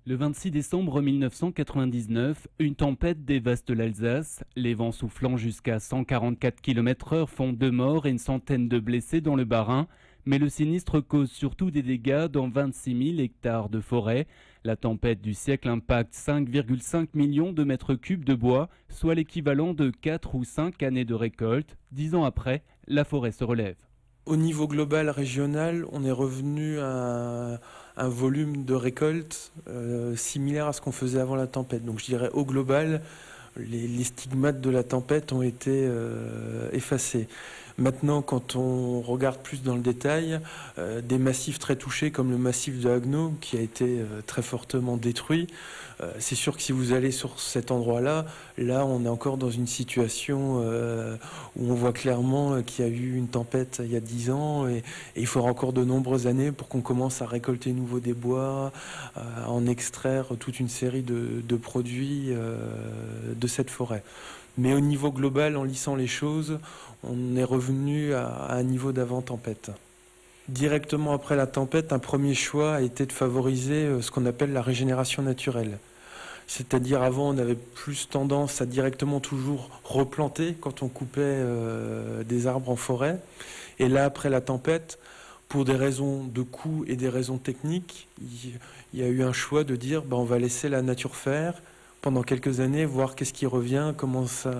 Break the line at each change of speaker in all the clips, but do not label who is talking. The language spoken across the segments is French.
Le 26 décembre 1999, une tempête dévaste l'Alsace. Les vents soufflant jusqu'à 144 km/h font 2 morts et une centaine de blessés dans le Bas-Rhin. Mais le sinistre cause surtout des dégâts dans 26 000 hectares de forêt. La tempête du siècle impacte 5,5 millions de mètres cubes de bois, soit l'équivalent de 4 ou 5 années de récolte. 10 ans après, la forêt se relève.
Au niveau global, régional, on est revenu à un volume de récolte similaire à ce qu'on faisait avant la tempête. Donc je dirais au global, les stigmates de la tempête ont été effacés. Maintenant, quand on regarde plus dans le détail, des massifs très touchés comme le massif de Haguenau, qui a été très fortement détruit, c'est sûr que si vous allez sur cet endroit-là, là on est encore dans une situation où on voit clairement qu'il y a eu une tempête il y a 10 ans et il faudra encore de nombreuses années pour qu'on commence à récolter nouveau des bois, à en extraire toute une série de produits de cette forêt. Mais au niveau global, en lissant les choses, on est revenu à un niveau d'avant-tempête. Directement après la tempête, un premier choix a été de favoriser ce qu'on appelle la régénération naturelle. C'est-à-dire avant, on avait plus tendance à directement toujours replanter quand on coupait des arbres en forêt. Et là, après la tempête, pour des raisons de coût et des raisons techniques, il y a eu un choix de dire on va laisser la nature faire pendant quelques années, voir qu'est-ce qui revient, comment ça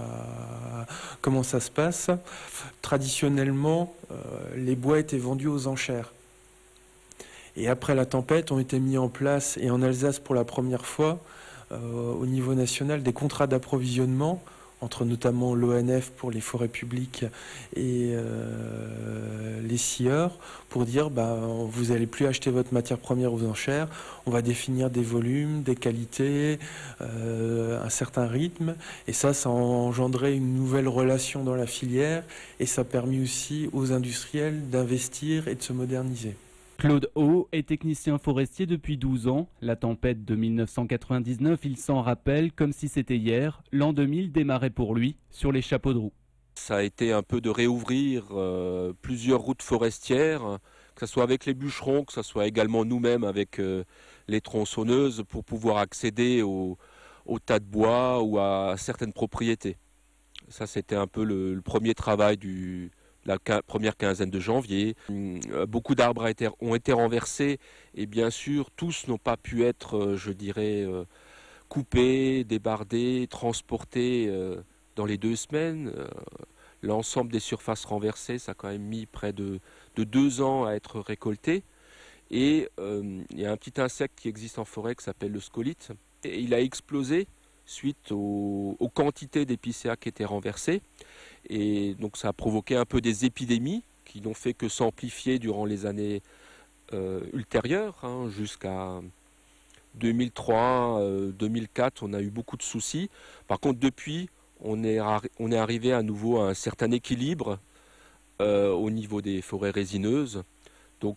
se passe. Traditionnellement, les bois étaient vendus aux enchères. Et après la tempête, ont été mis en place, et en Alsace pour la première fois, au niveau national, des contrats d'approvisionnement entre notamment l'ONF pour les forêts publiques et les scieurs, pour dire vous n'allez plus acheter votre matière première aux enchères, on va définir des volumes, des qualités, un certain rythme, et ça a engendré une nouvelle relation dans la filière, et ça a permis aussi aux industriels d'investir et de se moderniser.
Claude Haut est technicien forestier depuis 12 ans. La tempête de 1999, il s'en rappelle comme si c'était hier. L'an 2000 démarrait pour lui sur les chapeaux de roue.
Ça a été un peu de réouvrir plusieurs routes forestières, que ce soit avec les bûcherons, que ce soit également nous-mêmes avec les tronçonneuses pour pouvoir accéder aux tas de bois ou à certaines propriétés. Ça, c'était un peu le premier travail la première quinzaine de janvier. Beaucoup d'arbres ont été renversés et bien sûr tous n'ont pas pu être, coupés, débardés, transportés dans les 2 semaines. L'ensemble des surfaces renversées, ça a quand même mis près de 2 ans à être récolté. Et il y a un petit insecte qui existe en forêt qui s'appelle le scolite. Et il a explosé suite aux quantités d'épicéas qui étaient renversées. Et donc ça a provoqué un peu des épidémies qui n'ont fait que s'amplifier durant les années ultérieures, jusqu'à 2003, 2004, on a eu beaucoup de soucis. Par contre, depuis, on est arrivé à nouveau à un certain équilibre au niveau des forêts résineuses. Donc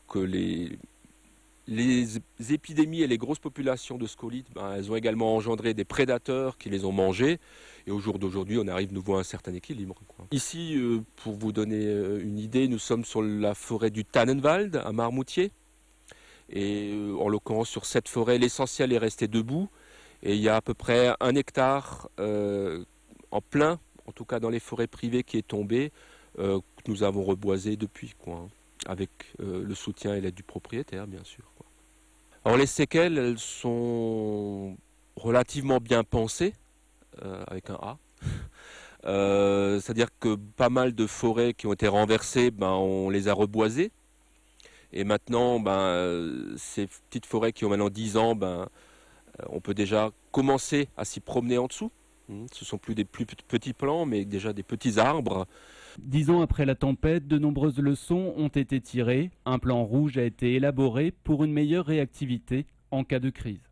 les épidémies et les grosses populations de scolites, elles ont également engendré des prédateurs qui les ont mangés. Et au jour d'aujourd'hui, on arrive nouveau à un certain équilibre. Ici, pour vous donner une idée, nous sommes sur la forêt du Tannenwald, à Marmoutier. Et en l'occurrence, sur cette forêt, l'essentiel est resté debout. Et il y a à peu près 1 hectare en plein, en tout cas dans les forêts privées, qui est tombé, que nous avons reboisé depuis, avec le soutien et l'aide du propriétaire, bien sûr. Alors les séquelles, elles sont relativement bien pensées, avec un A. C'est-à-dire que pas mal de forêts qui ont été renversées, on les a reboisées. Et maintenant, ces petites forêts qui ont maintenant 10 ans, on peut déjà commencer à s'y promener en dessous. Ce ne sont plus des plus petits plants, mais déjà des petits arbres.
10 ans après la tempête, de nombreuses leçons ont été tirées. Un plan rouge a été élaboré pour une meilleure réactivité en cas de crise.